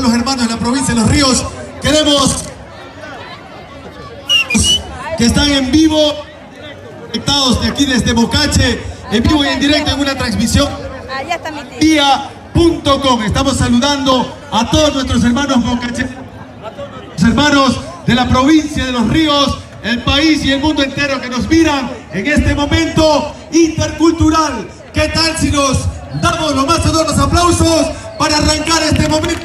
todos los hermanos de la provincia de Los Ríos. Queremos que están en vivo, conectados de aquí desde Mocache, en vivo y en directo en una transmisión vía.com. Estamos saludando a todos nuestros hermanos mocache, los hermanos de la provincia de Los Ríos, el país y el mundo entero que nos miran en este momento intercultural. ¿Qué tal si nos damos los más sonoros aplausos para arrancar este momento?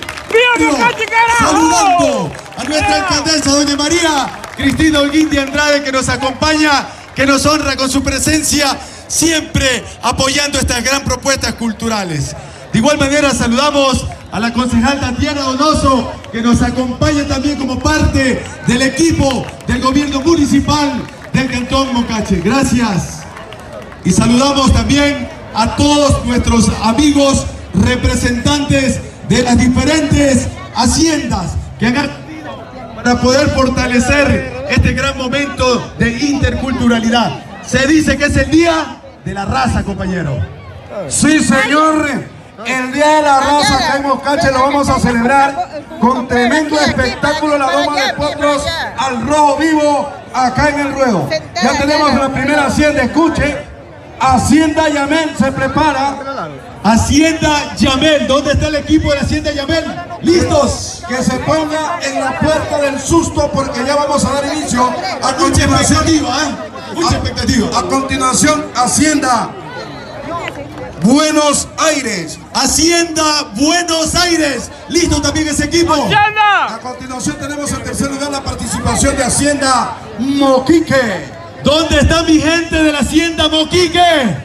Saludando a nuestra alcaldesa, doña María Cristina Holguín de Andrade, que nos acompaña, que nos honra con su presencia, siempre apoyando estas gran propuestas culturales. De igual manera saludamos a la concejal Tatiana Donoso, que nos acompaña también como parte del equipo del gobierno municipal del Cantón Mocache. Gracias. Y saludamos también a todos nuestros amigos representantes de las diferentes haciendas que han para poder fortalecer este gran momento de interculturalidad. Se dice que es el Día de la Raza, compañero. Sí, señor. El Día de la Raza acá en Mocache lo vamos a celebrar con tremendo espectáculo, la doma de potros al rojo vivo acá en el ruedo. Ya tenemos la primera hacienda, escuche. Hacienda Yamel se prepara. Hacienda Yamel, ¿dónde está el equipo de la Hacienda Yamel? ¿Listos? Que se ponga en la puerta del susto porque ya vamos a dar inicio. Mucha expectativa, mucha expectativa. A continuación, Hacienda Buenos Aires. Hacienda Buenos Aires. ¿Listo también ese equipo? A continuación tenemos en tercer lugar la participación de Hacienda Moquique. ¿Dónde está mi gente de la Hacienda Moquique?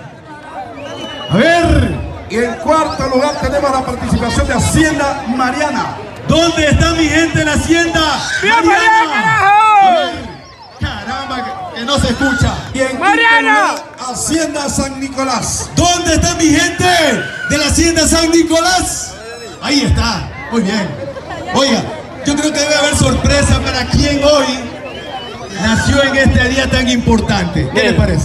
A ver. Y en cuarto lugar tenemos la participación de Hacienda Mariana. ¿Dónde está mi gente de la Hacienda Mariana? A ver. Caramba, que no se escucha. Y en Mariana, Hacienda San Nicolás. ¿Dónde está mi gente de la Hacienda San Nicolás? Ahí está, muy bien. Oiga, yo creo que debe haber sorpresa para quien hoy nació en este día tan importante. ¿Qué le parece?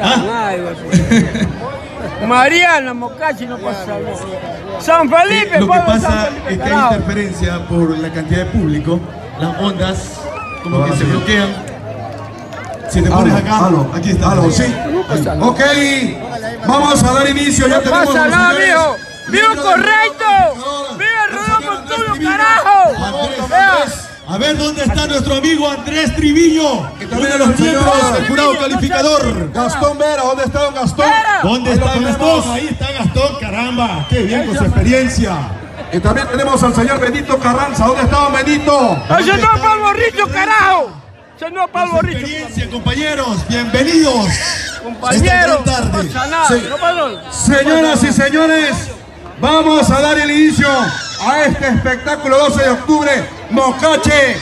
Mariana, Mocache, no pasa nada. San Felipe, lo que pasa es que hay interferencia por la cantidad de público, las ondas como que se bloquean. Si te pones acá, aquí está. Sí. Ok, vamos a dar inicio. Ya tenemos. No pasa nada, mijo. ¡Vivo correcto! ¡Viva Rodolfo Montuyo, carajo! A ver dónde está nuestro amigo Andrés Triviño, que también uno de los miembros del jurado calificador. Gastón Vera, ¿dónde está don Gastón? ¿Dónde está Gastón? Ahí está Gastón, caramba, qué bien con su experiencia. Y también tenemos al señor Benito Carranza. ¿Dónde está don Benito? ¡Ese no es para el borricho, carajo! ¡Ese no es para el borricho! Experiencia, compañeros, bienvenidos. Compañeros, esta gran tarde. No pasa nada, Sí. no pasa nada. Señoras y señores, vamos a dar el inicio a este espectáculo 12 de octubre, Mocache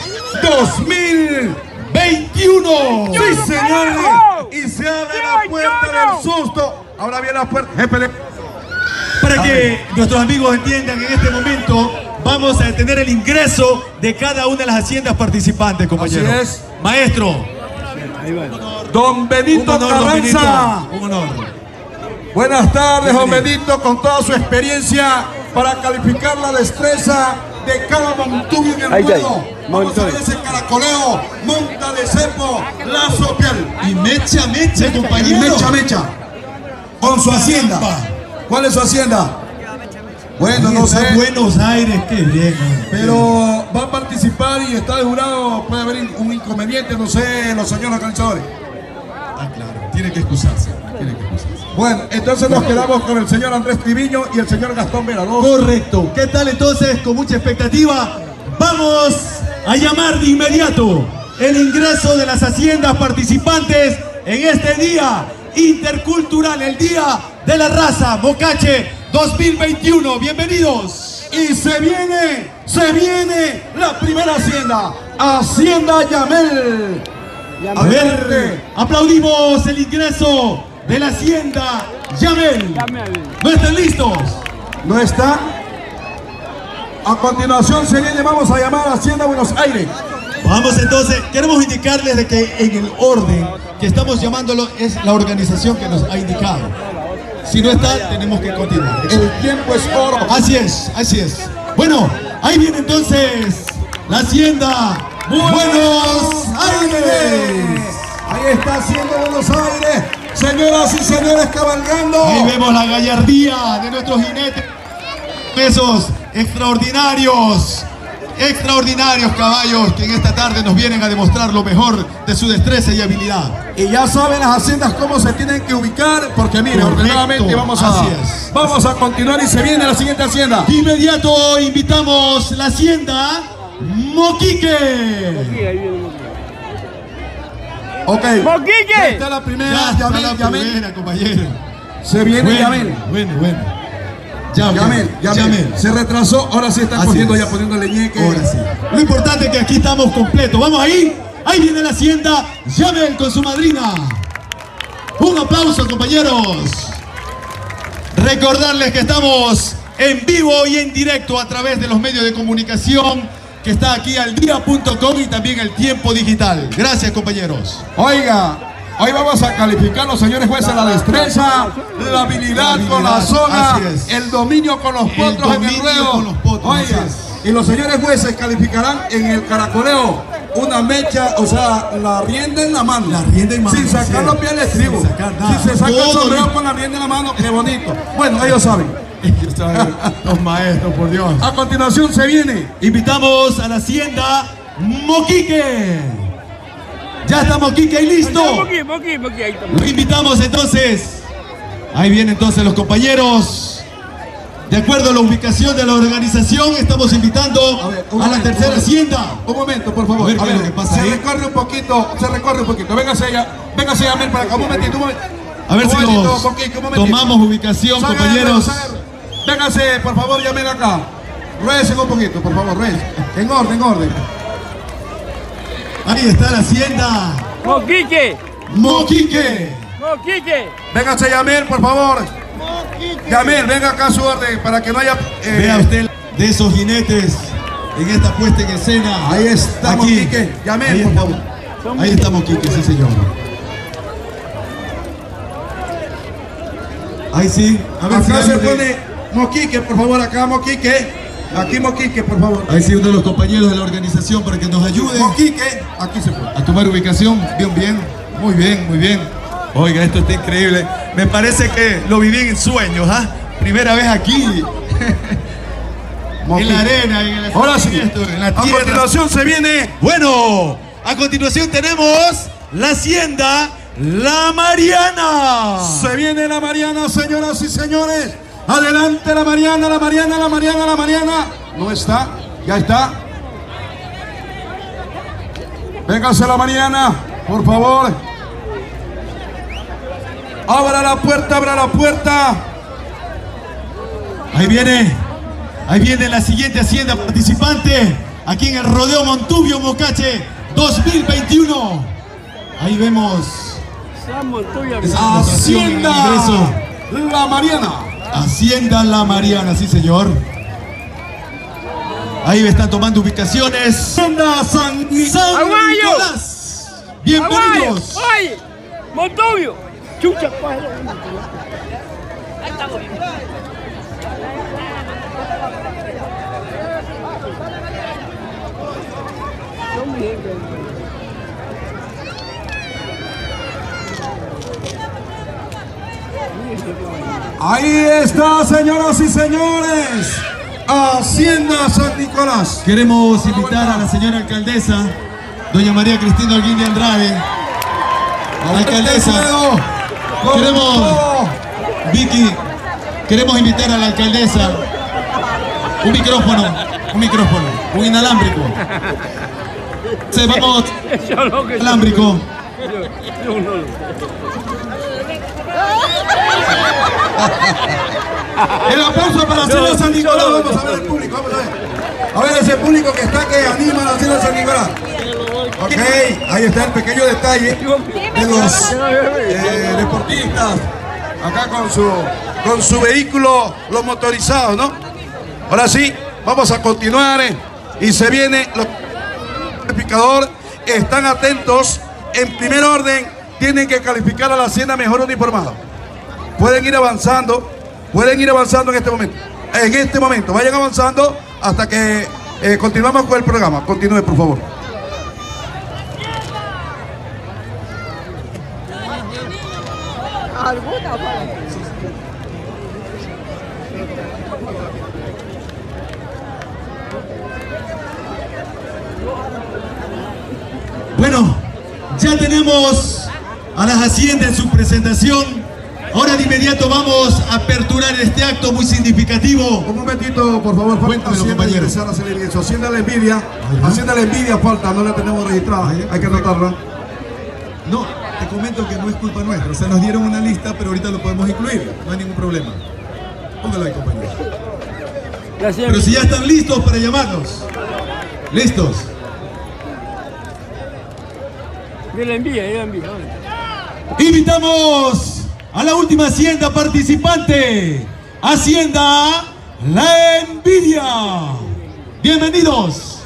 2021. Sí, señores, y se abre la puerta del susto. Ahora viene la puerta. Para que nuestros amigos entiendan, en este momento vamos a detener el ingreso de cada una de las haciendas participantes, compañeros. Así es. Maestro. Don Benito Carranza. Un honor. Buenas tardes, don Benito, con toda su experiencia para calificar la destreza de cada montubio en el ruedo. Vamos a ver ese caracoleo, monta de cepo, lazo piel. Y mecha, compañero. Y mecha. Con su hacienda. ¿Cuál es su hacienda? Bueno, no sé. Buenos Aires, qué bien. Pero va a participar y está de jurado. Puede haber un inconveniente, no sé, los señores organizadores. Ah, claro, tiene que excusarse. Bueno, entonces nos quedamos con el señor Andrés Triviño y el señor Gastón Vera. Correcto. ¿Qué tal entonces? Con mucha expectativa, vamos a llamar de inmediato el ingreso de las haciendas participantes en este día intercultural, el Día de la Raza Mocache 2021. Bienvenidos. Y se viene la primera hacienda, Hacienda Yamel. A ver, aplaudimos el ingreso de la Hacienda Yamel. ¿No están listos? ¿No están? A continuación vamos a llamar a Hacienda Buenos Aires. Vamos entonces, queremos indicarles de que en el orden que estamos llamándolo es la organización que nos ha indicado. Si no está, tenemos que continuar. El tiempo es oro. Así es, así es. Bueno, Ahí viene entonces la Hacienda Buenos Aires. Ahí está Hacienda Buenos Aires. Señoras y señores, cabalgando. Ahí vemos la gallardía de nuestros jinetes. Esos extraordinarios caballos que en esta tarde nos vienen a demostrar lo mejor de su destreza y habilidad. Y ya saben las haciendas cómo se tienen que ubicar, porque mire, ordenadamente vamos a continuar y se viene la siguiente hacienda. De inmediato invitamos la Hacienda Moquique. Ok. ¡Moquique! Ya está la primera. Ya está Yamel, la Yamel. primera, compañero. Se viene Yamel. Bueno. Yamel. Se retrasó, ahora sí están Así cogiendo es. ya poniendo leñeque. Ahora sí. Lo importante es que aquí estamos completos. Vamos ahí. Ahí viene la Hacienda Yamel con su madrina. Un aplauso, compañeros. Recordarles que estamos en vivo y en directo a través de los medios de comunicación que está aquí aldia.com y también el Tiempo Digital. Gracias, compañeros. Oiga, hoy vamos a calificar, los señores jueces, la destreza, la habilidad con la zona, así es. el dominio con los potros en el dominio ruedo. con los potros, Oiga, así y los señores jueces calificarán en el caracoleo una mecha, o sea, la rienda en la mano. La rienda en mano, sin sacar sí. los pies al estribo. Sin sacar nada. Si se saca el Todo sombrero limpio. con la rienda en la mano, qué bonito. Bueno, ellos saben. Los maestros, por Dios. A continuación se viene. Invitamos a la Hacienda Moquique. Ya está Moquique ahí listo. Moquique, ahí está. Lo invitamos entonces. Ahí vienen entonces los compañeros. De acuerdo a la ubicación de la organización, estamos invitando a la tercera Hacienda. Un momento, por favor. A ver qué es lo que pasa se ahí. recorre un poquito. Véngase Yamel para acá. Un momentito. A ver si nos tomamos ubicación, compañeros. Véngase, por favor, Yamel acá. Recen un poquito, por favor, recen. En orden. Ahí está la Hacienda ¡Moquique! Moquique. Véngase, Yamel, por favor. Yamel, venga acá a su orden para que no haya... Vea usted de esos jinetes en esta puesta en escena. Ahí está Aquí. Moquique. Yamel, Ahí por está. favor. Ahí está Moquique, sí señor. Ahí sí. A ver si Acá se alguien de- pone Moquique, por favor, acá Moquique. Aquí Moquique, por favor. Ahí sí uno de los compañeros de la organización para que nos ayude Moquique, aquí se pone. a tomar ubicación. Bien. Muy bien. Oiga, esto está increíble. Me parece que lo viví en sueños, ¿ah? Primera vez aquí. En la arena, en el Ahora sí. en la A tierra. continuación se viene... Bueno, a continuación tenemos la Hacienda La Mariana. Se viene la Mariana, señoras y señores. Adelante la Mariana. No está, ya está. Véngase la Mariana, por favor. Abra la puerta. Ahí viene la siguiente Hacienda participante aquí en el Rodeo Montubio Mocache 2021. Ahí vemos esa demostración en el ingreso. Hacienda La Mariana. Hacienda La Mariana, sí señor. Ahí están tomando ubicaciones. Hacienda San Aguayo. Nicolás. Bienvenidos. ¡Oye! ¡Montubio! ¡Chucha, pájaro! Ahí está, señoras y señores. Hacienda San Nicolás. Queremos invitar a la señora alcaldesa, doña María Cristina Holguín de Andrade. Alcaldesa, Vicky, queremos invitar a la alcaldesa un micrófono, un inalámbrico. Vamos, inalámbrico. El aplauso para la Hacienda San Nicolás. Vamos a ver el público, vamos a ver. A ver ese público que está, que anima a la Hacienda San Nicolás. Ok, ahí está el pequeño detalle de los deportistas. Acá con su vehículo, los motorizados, ¿no? Ahora sí, vamos a continuar. Y se viene los calificadores. Están atentos. En primer orden, tienen que calificar a la Hacienda mejor uniformada. Pueden ir avanzando en este momento. Vayan avanzando hasta que continuamos con el programa. Continúe, por favor. Bueno, ya tenemos a las haciendas en su presentación. Ahora de inmediato vamos a aperturar este acto muy significativo. Un momentito, por favor, falta Hacienda ingresar a hacer el ingreso. Hacienda la envidia. Hacienda la envidia falta, no la tenemos registrada. Hay que anotarla. No, te comento que no es culpa nuestra. O sea, nos dieron una lista, pero ahorita lo podemos incluir. No hay ningún problema. Póngalo ahí, compañero. Gracias. Pero si ya están listos para llamarnos. ¿Listos? Yo le envío. Invitamos a la última hacienda participante, Hacienda La Envidia. Bienvenidos.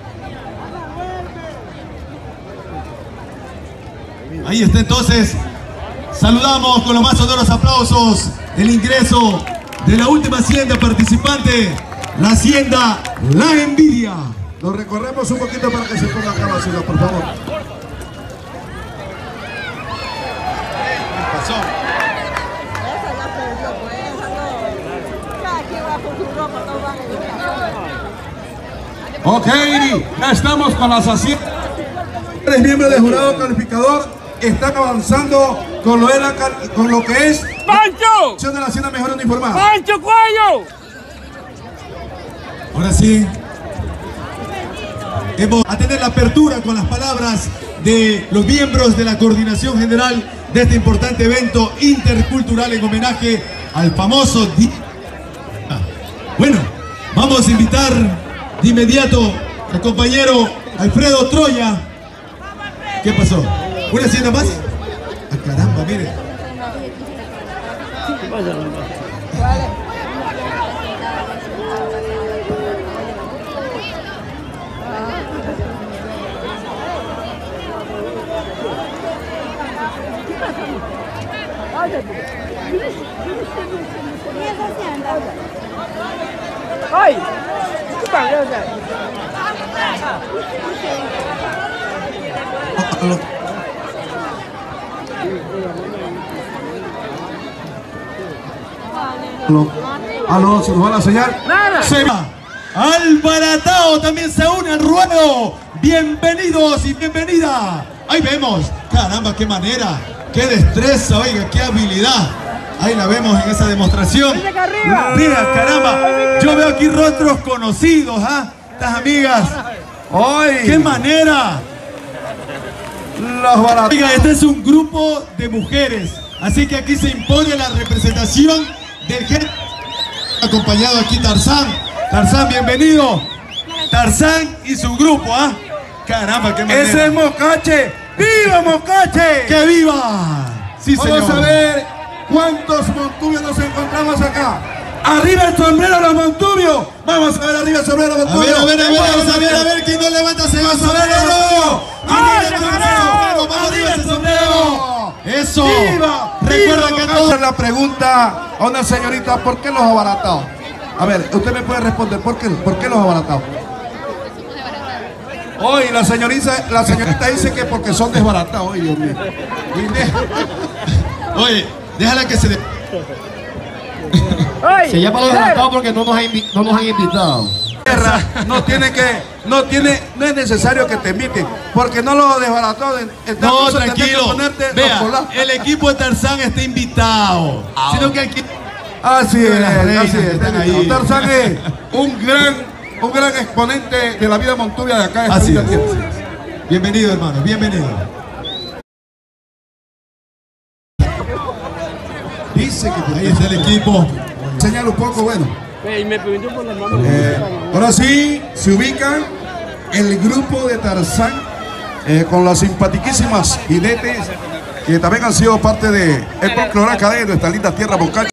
Ahí está entonces. Saludamos con los más sonoros aplausos el ingreso de la última hacienda participante, la Hacienda La Envidia. Lo recorremos un poquito para que se ponga acá vacío, por favor. Ok, ya estamos con las haciendas. Tres miembros del jurado calificador están avanzando con lo que es ¡Pancho! de la hacienda mejor uniformada. ¡Pancho Cuello! Ahora sí, vamos a tener la apertura con las palabras de los miembros de la coordinación general de este importante evento intercultural en homenaje al famoso día. Bueno, vamos a invitar de inmediato al compañero Alfredo Troya. ¿Qué pasó? ¿Una hacienda más? ¡Ah, caramba, mire! ¿Qué pasa, ¡ay! ¿Qué pasa? Aló, se nos va la señal. ¡Nada! Se va. Albaratao también se une al ruedo. Bienvenidos y bienvenida. Ahí vemos. Caramba, qué manera, qué destreza, oiga, qué habilidad. Ahí la vemos en esa demostración. Mira, caramba, yo veo aquí rostros conocidos, ¿ah? Estas amigas. ¡Ay! ¡Qué manera! Los baratos. Oiga, este es un grupo de mujeres, así que aquí se impone la representación del género. Acompañado aquí Tarzán. Tarzán, bienvenido. Tarzán y su grupo, ¿ah? Caramba, qué manera. ¡Ese es Mocache! ¡Viva Mocache! ¡Que viva! Sí, señor. Vamos a ver cuántos montubios nos encontramos acá. ¡Arriba el sombrero de los montubios! Vamos a ver arriba el sombrero de los montubios. A ver, ¿quién no levanta ese sombrero? ¡Arriba ese sombrero! ¡Eso! ¡Viva! Recuerda que todos... La pregunta a una señorita, ¿por qué los abaratados? A ver, usted me puede responder, ¿por qué los abaratados? Hoy la señorita dice que porque son desbaratados. Ay, Dios mío. Oye, déjala que se... Se llama los desbaratados porque no nos han invitado. No es necesario que te inviten, porque no los desbaratados. No, tranquilo. Vea, el equipo de Tarzán está invitado. Sino que aquí... Así es, así es. Están ahí. Tarzán es un gran exponente de la vida montubia de acá. Así es. Bienvenido, hermano, bienvenido. Dice que ahí está el equipo. Señala un poco, bueno. Y me preguntó por las manos. Ahora sí, se ubican el grupo de Tarzán con las simpatiquísimas jinetes que también han sido parte de el folclore acá de nuestra linda tierra Mocache.